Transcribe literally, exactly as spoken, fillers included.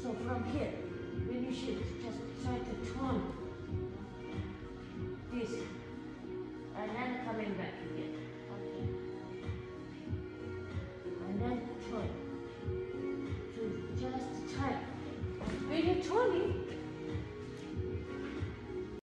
So from here, when you should just try to turn